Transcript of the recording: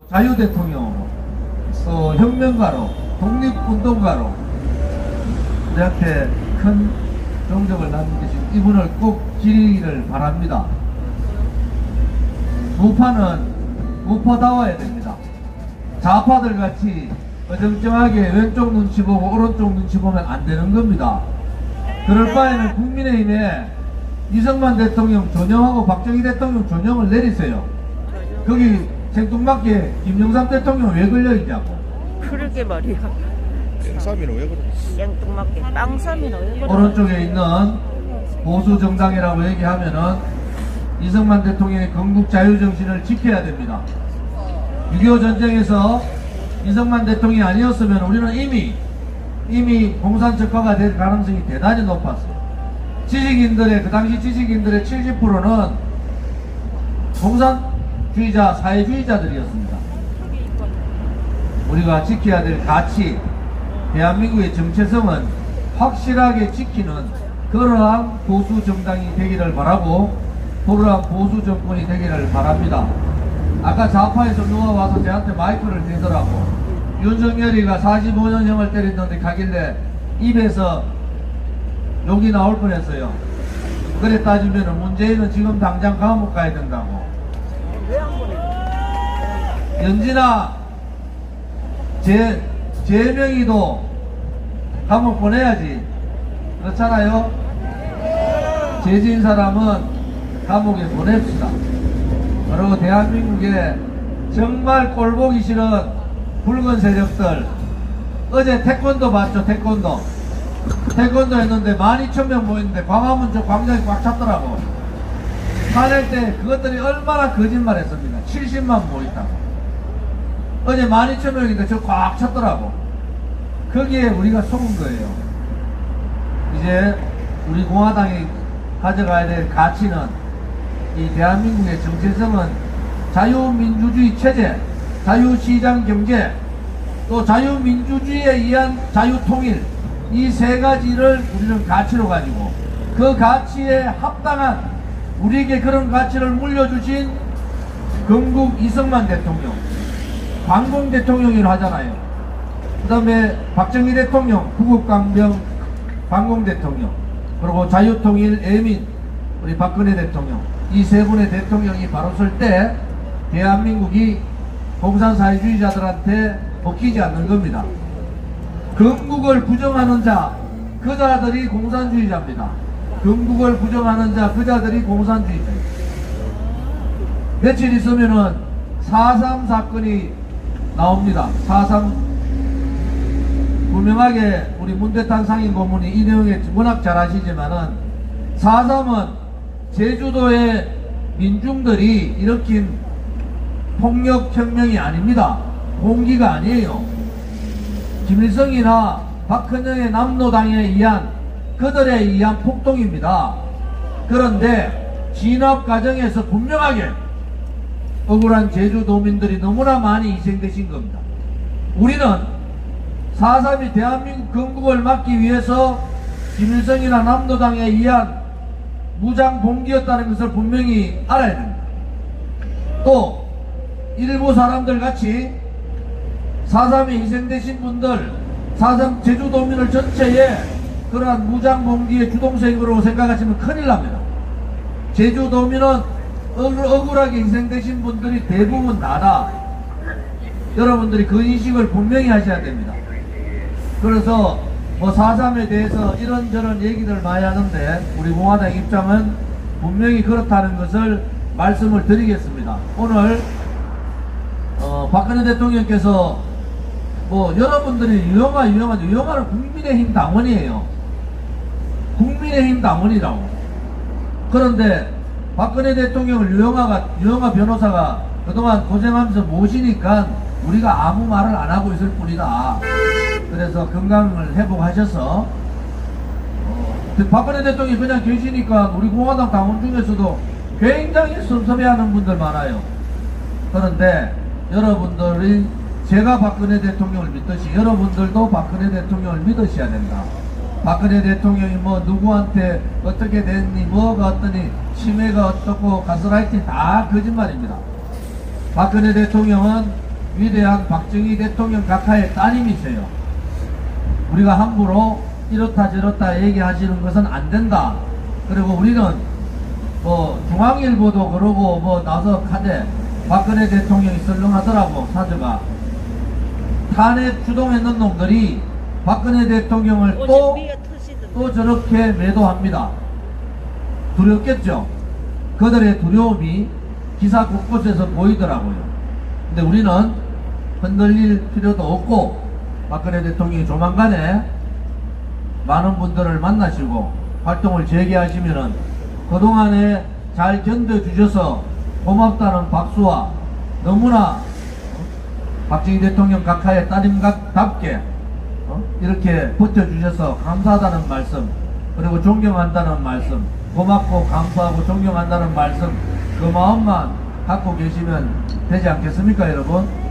자유대통령으로, 또 혁명가로, 독립운동가로 우리한테 큰 정적을 남기신 이분을 꼭 기리기를 바랍니다. 우파는 우파다워야 됩니다. 좌파들 같이 어정쩡하게 왼쪽 눈치 보고 오른쪽 눈치 보면 안 되는 겁니다. 그럴 바에는 국민의힘에 이승만 대통령 전용하고 박정희 대통령 전용을 내리세요. 거기 생뚱맞게 김영삼 대통령 왜 걸려있냐고. 그러게 말이야. 땡삼이는 왜 그러지? 생뚱맞게 빵삼이는 왜 그래? 오른쪽에 있는 보수 정당이라고 얘기하면은 이승만 대통령의 건국 자유정신을 지켜야 됩니다. 6.25 전쟁에서 이승만 대통령이 아니었으면 우리는 이미 공산적화가 될 가능성이 대단히 높았어요. 지식인들의, 그 당시 지식인들의 70%는 공산주의자, 사회주의자들이었습니다. 우리가 지켜야 될 가치, 대한민국의 정체성은 확실하게 지키는 그러한 보수 정당이 되기를 바라고, 그러한 보수 정권이 되기를 바랍니다. 아까 좌파에서 누가 와서 저한테 마이크를 대더라고. 윤석열이가 45년형을 때렸는데 가길래 입에서 욕이 나올 뻔했어요. 그래 따지면 문재인은 지금 당장 감옥 가야 된다고. 연진아, 재명이도 감옥 보내야지. 그렇잖아요? 죄진 사람은 감옥에 보냅시다. 그리고 대한민국에 정말 꼴보기 싫은 붉은 세력들, 어제 태권도 봤죠? 태권도 했는데 12,000명 모였는데 광화문 저 광장이 꽉 찼더라고. 화낼 때 그것들이 얼마나 거짓말 했습니까? 70만 모였다고. 어제 12,000명인데 저 꽉 찼더라고. 거기에 우리가 속은 거예요. 이제 우리 공화당이 가져가야 될 가치는, 이 대한민국의 정체성은 자유민주주의 체제, 자유시장 경제, 또 자유민주주의에 의한 자유통일, 이 세 가지를 우리는 가치로 가지고, 그 가치에 합당한, 우리에게 그런 가치를 물려주신 건국 이승만 대통령, 광공 대통령이라고 하잖아요. 그 다음에 박정희 대통령, 구국강병 광공 대통령, 그리고 자유통일 애민 우리 박근혜 대통령, 이 세 분의 대통령이 바로 설 때 대한민국이 공산사회주의자들한테 먹히지 않는 겁니다. 건국을 부정하는 자, 그 자들이 공산주의자입니다. 건국을 부정하는 자, 그 자들이 공산주의자입니다. 며칠 있으면은 4.3 사건이 나옵니다. 4.3 분명하게 우리 문대탄 상임 고문이 이 내용에 워낙 잘 아시지만은 4.3은 제주도의 민중들이 일으킨 폭력혁명이 아닙니다. 공기가 아니에요. 김일성이나 박헌영의 남로당에 의한, 그들에 의한 폭동입니다. 그런데 진압 과정에서 분명하게 억울한 제주도민들이 너무나 많이 희생되신 겁니다. 우리는 4.3이 대한민국 건국을 막기 위해서 김일성이나 남로당에 의한 무장 봉기였다는 것을 분명히 알아야 됩니다. 또 일부 사람들 같이 4.3에 희생되신 분들, 4.3 제주도민을 전체에 그러한 무장 봉기의 주동생으로 생각하시면 큰일 납니다. 제주도민은 억울하게 희생되신 분들이 대부분 나다. 여러분들이 그 인식을 분명히 하셔야 됩니다. 그래서 뭐 4.3에 대해서 이런저런 얘기들 많이 하는데 우리 공화당 입장은 분명히 그렇다는 것을 말씀을 드리겠습니다. 오늘 박근혜 대통령께서 뭐 여러분들이 유영아는 국민의힘 당원이에요. 국민의힘 당원이라고. 그런데 박근혜 대통령을 유영아 변호사가 그동안 고생하면서 모시니까 우리가 아무 말을 안 하고 있을 뿐이다. 그래서 건강을 회복하셔서 박근혜 대통령이 그냥 계시니까 우리 공화당 당원 중에서도 굉장히 섭섭해하는 분들 많아요. 그런데 여러분들이 제가 박근혜 대통령을 믿듯이 여러분들도 박근혜 대통령을 믿으셔야 된다. 박근혜 대통령이 뭐 누구한테 어떻게 됐니, 뭐가 어떠니, 치매가 어떻고 가스라이팅 다 거짓말입니다. 박근혜 대통령은 위대한 박정희 대통령 각하의 따님이세요. 우리가 함부로 이렇다 저렇다 얘기하시는 것은 안 된다. 그리고 우리는 뭐 중앙일보도 그러고 뭐 나서 카대 박근혜 대통령이 썰렁하더라고. 사저가 탄핵 주동했는 놈들이 박근혜 대통령을 또 저렇게 매도합니다. 두렵겠죠. 그들의 두려움이 기사 곳곳에서 보이더라고요. 근데 우리는 흔들릴 필요도 없고, 박근혜 대통령이 조만간에 많은 분들을 만나시고 활동을 재개하시면은 그동안에 잘 견뎌주셔서 고맙다는 박수와 너무나 박정희 대통령 각하의 따님답게 이렇게 버텨주셔서 감사하다는 말씀, 그리고 존경한다는 말씀, 고맙고 감사하고 존경한다는 말씀, 그 마음만 갖고 계시면 되지 않겠습니까, 여러분?